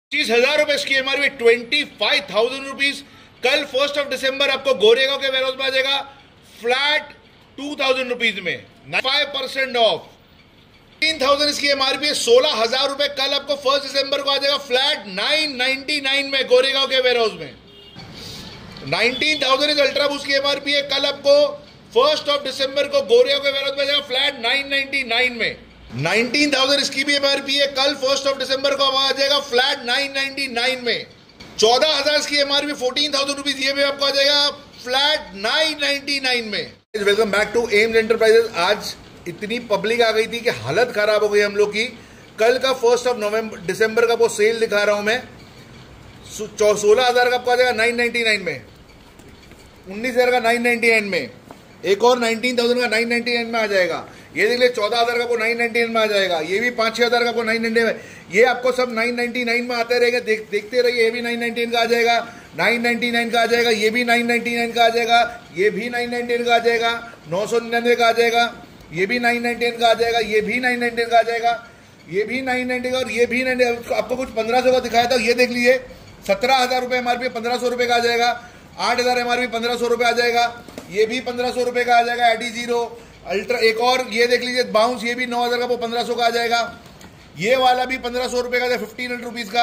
₹25,000 इसकी एमआरपी, 25,000 कल 1 दिसंबर आपको गोरेगांव के वेयरहाउस में आ जाएगा फ्लैट ₹2,000 में, 5% ऑफ। 3,000 इसकी एमआरपी है, ₹16,000 कल आपको 1 दिसंबर को आ जाएगा फ्लैट 999 में गोरेगांव के वेयरहाउस में। 19,000 इज अल्ट्रा बूस्ट की एमआरपी है, कल आपको 1 दिसंबर को गोरेगांव के वेयरहाउस में आ जाएगा फ्लैट 999 में। 19,000 इसकी भी एमआरपी है, कल 1 दिसंबर को आ जाएगा फ्लैट 999 में। 14,000 इसकी एमआरपी, ₹14,000 ये भी आपको आ जाएगा फ्लैट 999 में। Welcome back to Aims Enterprises. आज इतनी पब्लिक आ गई थी कि हालत खराब हो गई हम लोग की। कल का 1 दिसंबर का वो सेल दिखा रहा हूं मैं, 16,000 का आपको आ जाएगा 999 में, 19,000 का 999 में, एक और 19,000 का 999 में आ जाएगा। ये देख ले 14,000 का आपको 999 में आ जाएगा, ये भी 5-6,000 का आपको 999 में, ये आपको सब 999 में आते रहेगा। देखते रहिए, ये भी 999 का आ जाएगा, 999 का आ जाएगा, ये भी 999 का आ जाएगा, ये भी 999 का आ जाएगा, 999 का आ जाएगा, ये भी 999 का आ जाएगा, ये भी 999 का आ जाएगा, ये भी 999 का, और ये भी 999। आपको कुछ 1,500 का दिखाया था, ये देख लीजिए 17,000 एमआरपी, 1,500 का आ जाएगा। 8,000 एमआरपी, 1,500 आ जाएगा, ये भी 1,500 का आ जाएगा। एडी0 अल्ट्रा, एक और ये देख लीजिए बाउंस, ये भी 9,000 का, वो 1,500 का आ जाएगा। ये वाला भी 1,500 का, 1,500 का,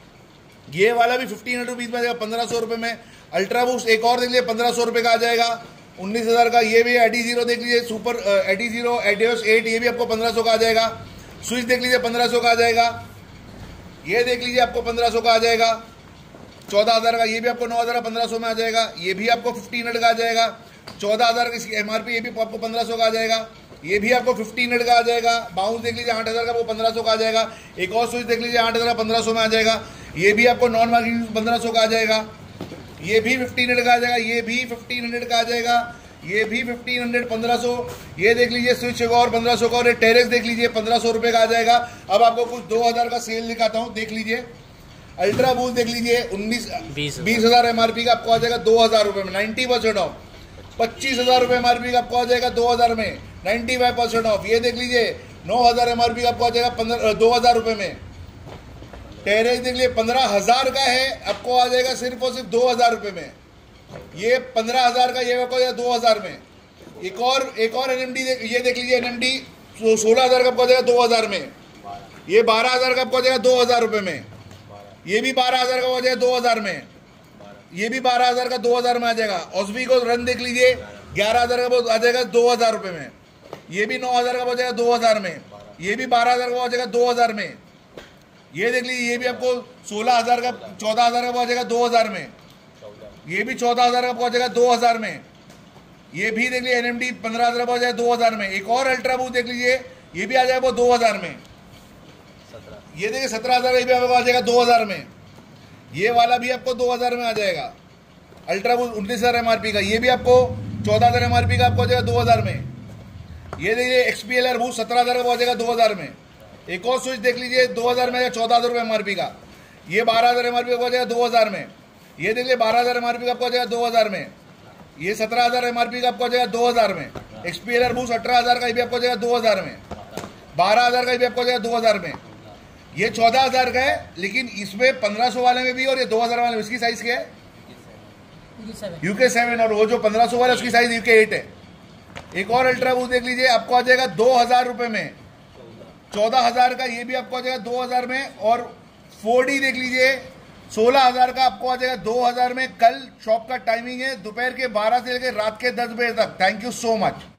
ये वाला भी 1,500 में आ जाएगा, 1,500 में। अल्ट्रा बूस्ट एक और देख लीजिए 1,500 का आ जाएगा, 19,000 का। ये भी एडी0 देख लीजिए, सुपर एडी0 एडियोस 8, ये भी आपको 1,500 का आ जाएगा। स्विच देख लीजिए 1,500 का आ जाएगा, ये देख लीजिए आपको 1,500 का आ जाएगा। 14,000 का, ये भी आपको 9,000 1,500 में आ जाएगा, ये भी आपको 1,500 का आ जाएगा। 14,000 की एमआरपी, ये भी आपको 1,500 का आ जाएगा, ये भी आपको 1,500 का आ जाएगा। बाउंस देख लीजिए 8,000 का, वो 1,500 का आ जाएगा। एक और स्विच देख लीजिए 8,000 का, 1,500 में आ जाएगा, ये भी आपको नॉन मार्केटिंग 1,500 का आ जाएगा, ये भी 1,500 का आ जाएगा, ये भी 1,500 का आ जाएगा, ये भी 1,500, 1,500। ये देख लीजिए स्विच और 1,500 का, और टेरेक्स देख लीजिए 1,500 का आ जाएगा। अब आपको कुछ 2,000 का सेल दिखाता हूँ, देख लीजिए। अल्ट्रा बूस्ट देख लीजिए 20,000 एमआरपी का आपको आ जाएगा 2,000 में, 90% ऑफ। 25,000 एमआरपी का आपको आ जाएगा 2,000 में, 95% ऑफ। ये देख लीजिए 9,000 एमआरपी का आपको आ जाएगा 2,000 में। टेरेक्स देख लीजिए 15,000 का है, आपको आ जाएगा सिर्फ और सिर्फ 2,000 में। ये 15,000 का, ये आपको आ जाएगा 2,000 में। एक और एनएमडी ये देख लीजिए, एनएमडी 16,000 का आपको आ जाएगा 2,000 में। ये 12,000 का आपको आ जाएगा 2,000 में। ये भी 12,000 का हो जाएगा 2,000 में, ये भी 12,000 का 2,000 में आ जाएगा। ऑस्बी को रन देख लीजिए 11,000 का आ जाएगा 2,000 में। ये भी 9,000 का हो जाएगा 2,000 में, ये भी 12,000 का हो जाएगा 2,000 में। ये देख लीजिए, ये भी आपको 16,000 का, 14,000 का हो जाएगा 2,000 में, ये भी 14,000 का पहुंच जाएगा 2,000 में। ये भी देख लीजिए एनएमडी 15,000 का हो जाएगा 2,000 में। एक और अल्ट्रा बूस्ट देख लीजिए, ये भी आ जाएगा 2,000 में। ये देखिए 17,000 भी आपको आ जाएगा 2,000 में। ये वाला भी आपको 2,000 में आ जाएगा। अल्ट्रा बूस्ट 19,000 एमआरपी का, ये भी आपको 14,000 एमआरपी का आपको आ जाएगा 2,000 में। ये देखिए एक्सपीएलआर बूस्ट 17,000 का आ जाएगा 2,000 में। एक और स्विच देख लीजिए 2,000 में, 14,000 एमआरपी का, ये 12,000 एमआरपी का आ जाएगा 2,000 में। ये देख लीजिए 12,000 एमआरपी का आपको आ जाएगा 2,000 में। ये 17,000 एमआरपी का आपको आ जाएगा 2,000 में। एक्सपीएलआर बूस्ट 18,000 का, ये भी आपको आ जाएगा 2,000 में। 12,000 का, ये भी आपको आ जाएगा 2,000 में। ये 14,000 का है, लेकिन इसमें 1,500 वाले में भी और ये 2,000 वाले में, इसकी साइज क्या है? UK7, और वो जो 1,500 वाला उसकी साइज UK8 है। एक और अल्ट्रा बूस्ट देख लीजिए, आपको आ जाएगा 2,000 में। 14,000 का, ये भी आपको आ जाएगा 2,000 में। और 4D देख लीजिए 16,000 का आपको आ जाएगा 2,000 में। कल शॉप का टाइमिंग है दोपहर के 12 से लेकर रात के 10 बजे तक। Thank you so much.